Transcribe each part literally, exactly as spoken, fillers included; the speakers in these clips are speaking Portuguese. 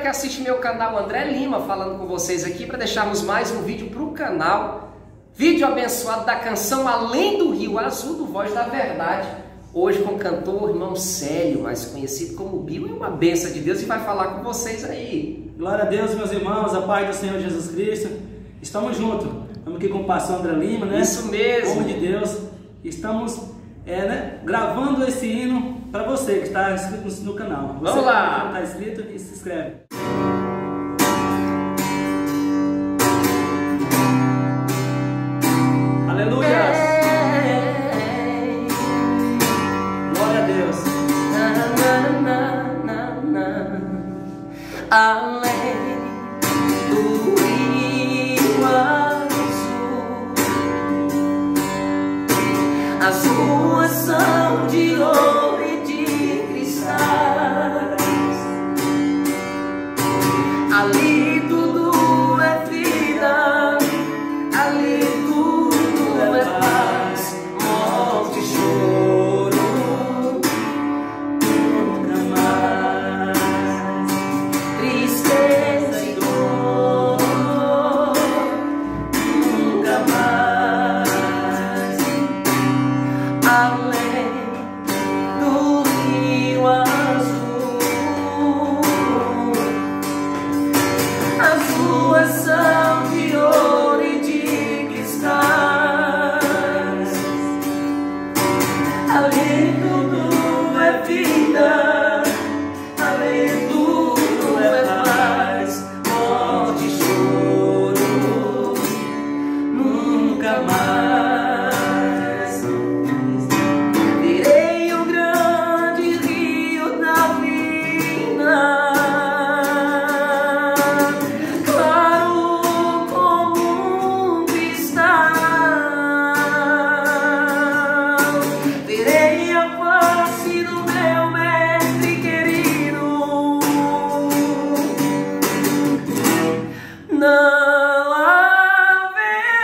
que assiste meu canal, André Lima, falando com vocês aqui para deixarmos mais um vídeo para o canal. Vídeo abençoado da canção Além do Rio Azul, do Voz da Verdade. Hoje com o cantor irmão Célio, mais conhecido como Bill, é uma bênção de Deus e vai falar com vocês aí. Glória a Deus, meus irmãos, a paz do Senhor Jesus Cristo. Estamos juntos. Estamos aqui com o pastor André Lima, né? Isso mesmo. Homem de Deus. Estamos é, né, gravando esse hino para você que está inscrito no canal. Você Vamos lá. que está inscrito e se inscreve. Aleluia! Glória a Deus! Além do rio azul, as ruas são de ouro e de cristais. Ali tudo é vida, ali tudo é paz, morte e choro nunca mais, tristeza e dor nunca mais. Além do rio azul, as ruas são de ouro e de cristais. Ali tudo é vida, ali tudo é paz, morte e choro nunca mais. Virei o grande rio da vida, claro como um cristal. Virei a face do meu mestre querido. Não haverá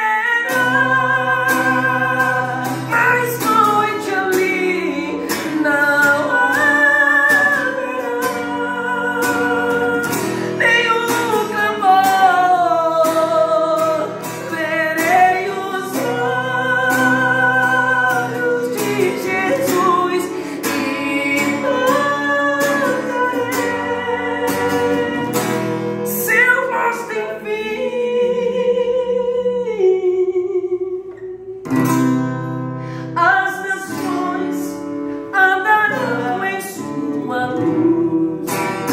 mais noite ali, não haverá nenhum clamor. Verei os olhos de Jesus e cantarei seu rosto enfim. As nações andarão em sua luz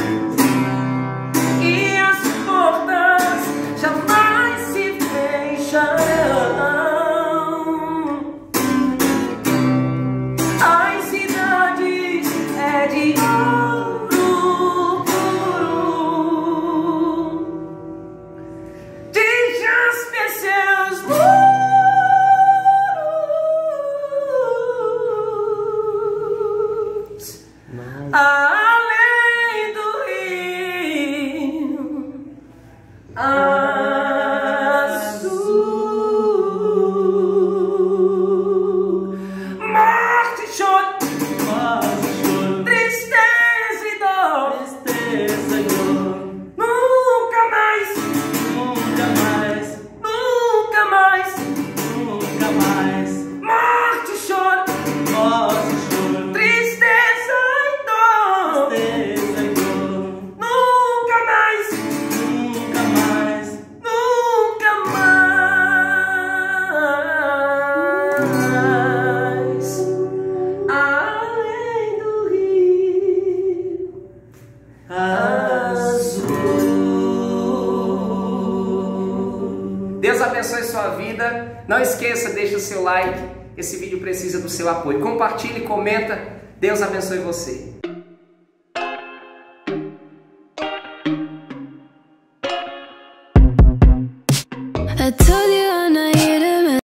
e as portas jamais se fecharão. As cidades é de ouro puro, de jaspe seus muros. Além do rio azul, morte e choro, tristeza e dor, Tristeza e dor, nunca mais, nunca mais, nunca mais, nunca mais. morte e choro, Morte e choro, tristeza e dor, tristeza e dor, nunca mais, nunca mais. nunca mais. Além do rio azul. Deus abençoe sua vida. Não esqueça, deixa o seu like. Esse vídeo precisa do seu apoio. Compartilhe, comenta. Deus abençoe você.